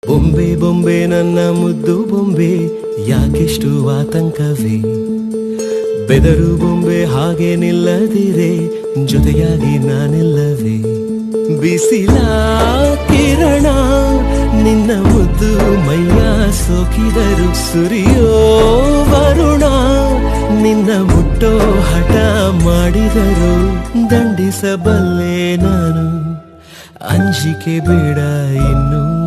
ಬೊಂಬೆ ಬೊಂಬೆ ನನ್ನ ಮುದ್ದು ಬೊಂಬೆ ಯಾಕೆಷ್ಟು ಆತಂಕವೇ ಬೆದರು ಬೊಂಬೆ ಹಾಗೆ ನಿಲ್ಲದಿರೆ ಜೊತೆಯಾಗಿ ನಾನಿಲ್ಲವೇ ಬಿಸಿಲ ಕಿರಣ ನಿನ್ನ ಮುದ್ದು ಮೈಯ ಸೋಕಿದರು ಸುರಿಯೋ ವರುಣ ನಿನ್ನ ಮುಟ್ಟೋ ಹಠ ಮಾಡಿದರು ದಂಡಿಸಬಲ್ಲೆ ನಾನು ಅಂಜಿಕೆ ಬೇಡ ಇನ್ನು